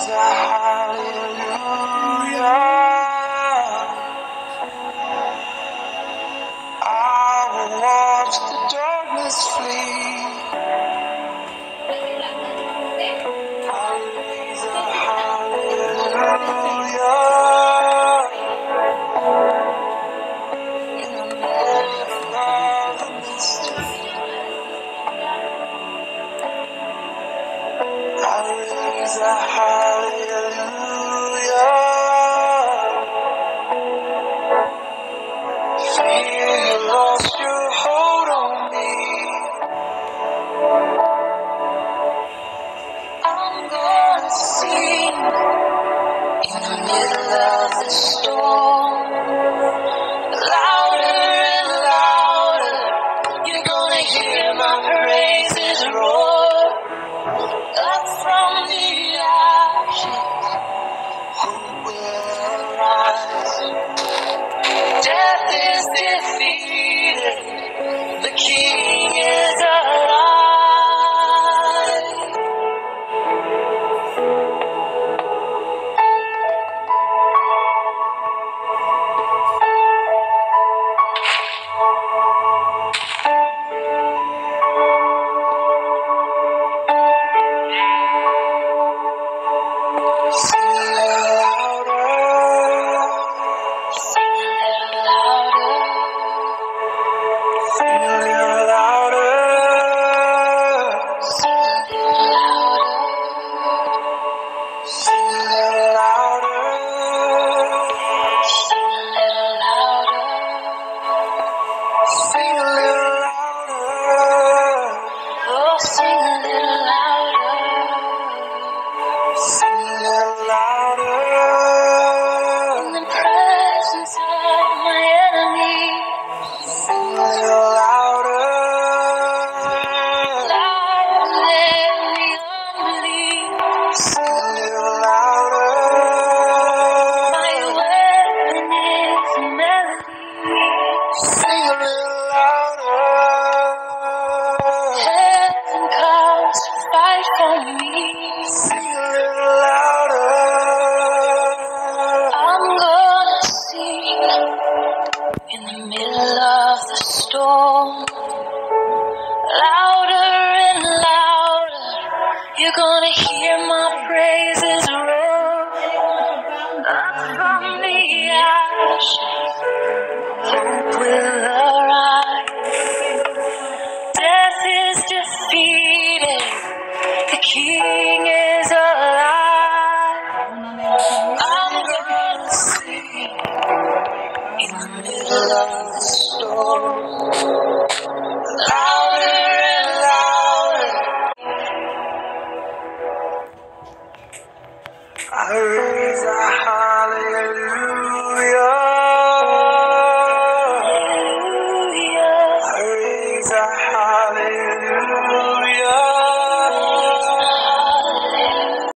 raise a hallelujah. I will watch the darkness flee. I raise a hallelujah. In the middle of the mystery, I raise a hallelujah. Fear you lost your hold on me. I'm gonna sing in the middle of the storm. Louder and louder, you're gonna hear my praises roar. Up from the ashes, hope will arise. Death is defeated, the King is alive. Sing a little louder, sing a little louder, sing a little louder, sing a little louder, sing a little louder, sing a little louder, sing a little louder, oh, sing a little louder. Sing a little louder. In the presence of my enemy. Sing a little louder. Louder than the unbelief. Sing a little louder. My weapon is a melody. Sing a little louder. Heaven comes to fight for me. Sing a little louder. I'm gonna sing in the middle of the storm. Louder and louder, you're gonna hear my praises roar. Up from the ashes, hope will arise. Death is defeated, the King is alive. I'm gonna sing in the middle of